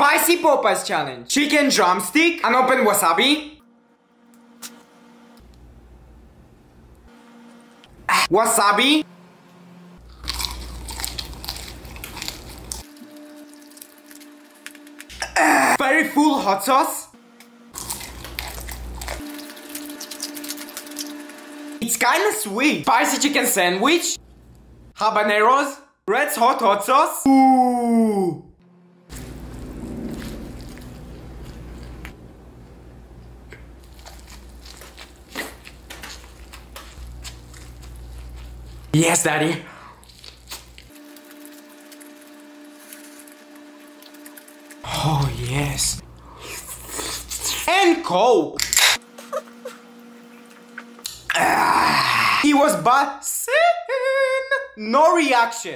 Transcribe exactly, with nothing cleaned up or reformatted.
Spicy Popeyes challenge. Chicken drumstick, unopened wasabi. Wasabi. Uh, very full hot sauce. It's kinda sweet. Spicy chicken sandwich. Habaneros. Red's hot hot sauce. Ooh. Yes, Daddy. Oh, yes. And Coke. Ah, he was buzzing. No reaction.